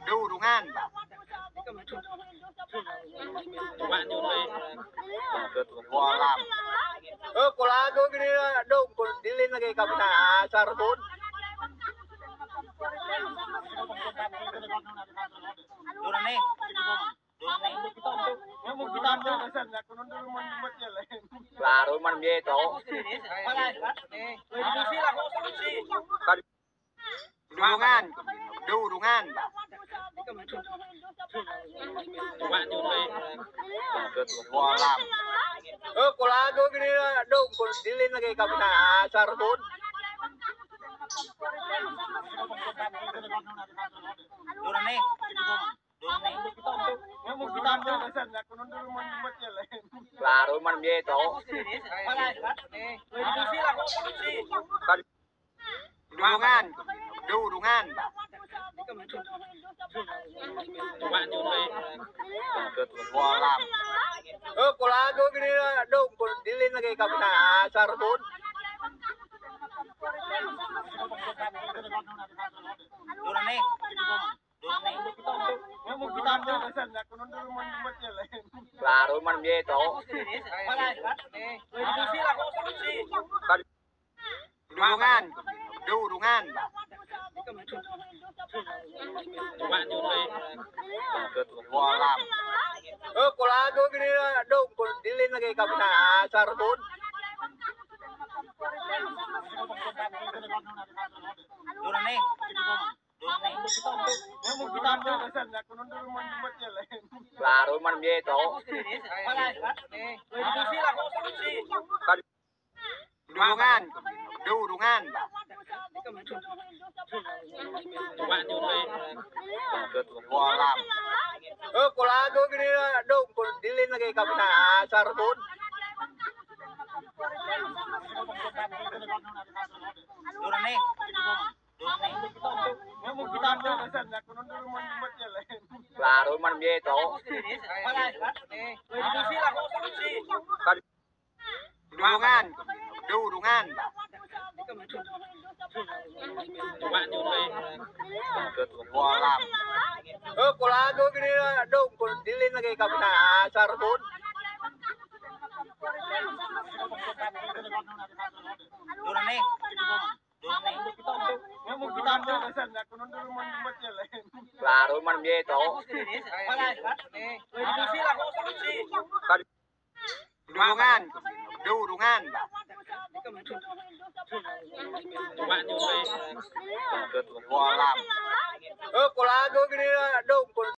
đủ ngan bạn như này gua làm kola go gini đâu còn đi lên lagi kapita sarbon Durane claro man bieto đủ ngan bạn như này gua làm kola go gini đâu còn đi lên lagi kapita sarbon Durane claro man bieto đủ ngan bạn như này gua làm kola go gini đâu còn đi lên lagi kapita sarbon Durane claro man bieto đủ ngan bạn như này gua làm kola go gini đâu còn đi lên lagi kapita sarbon Durane claro man bieto đủ ngan bạn như này gua làm kola go gini đâu còn đi lên lagi kapita sarbon Durane claro man bieto đủ ngan bạn như này gua làm kola go gini đâu còn đi lên lagi kapita sarbon Durane claro man bieto đủ ngan bạn như này gua làm kola go gini đâu còn